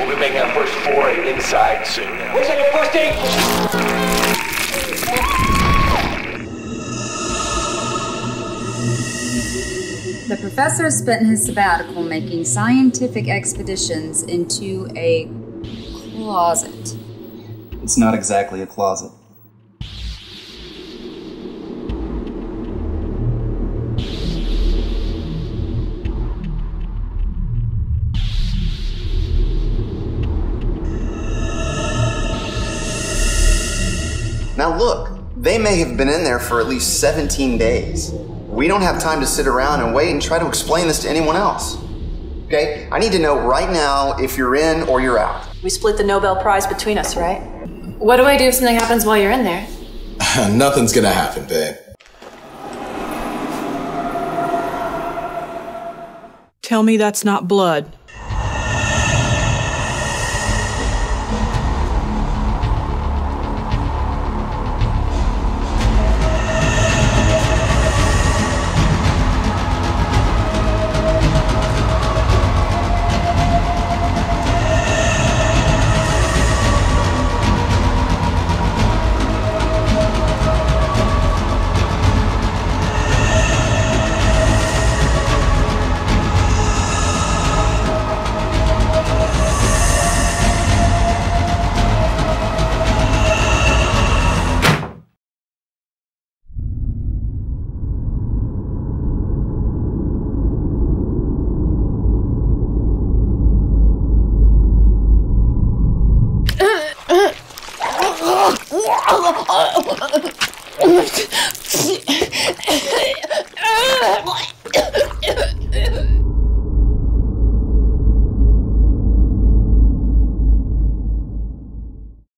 we're making our first foray inside soon. Where's your first aid? The professor spent his sabbatical making scientific expeditions into a closet. It's not exactly a closet. Now look, they may have been in there for at least 17 days. We don't have time to sit around and wait and try to explain this to anyone else. Okay? I need to know right now if you're in or you're out. We split the Nobel Prize between us, right? What do I do if something happens while you're in there? Nothing's gonna happen, babe. Tell me that's not blood.